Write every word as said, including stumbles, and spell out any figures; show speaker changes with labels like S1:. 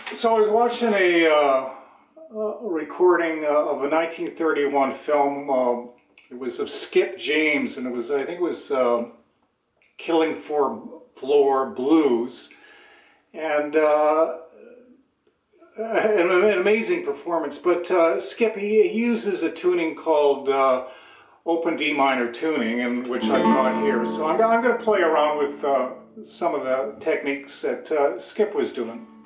S1: So I was watching a, uh, a recording uh, of a nineteen thirty-one film. Uh, it was of Skip James, and it was, I think it was uh, Killing for Floor Blues. And uh, an, an amazing performance. But uh, Skip, he, he uses a tuning called uh, open D minor tuning, and which I've got here. So I'm, I'm going to play around with uh, some of the techniques that uh, Skip was doing.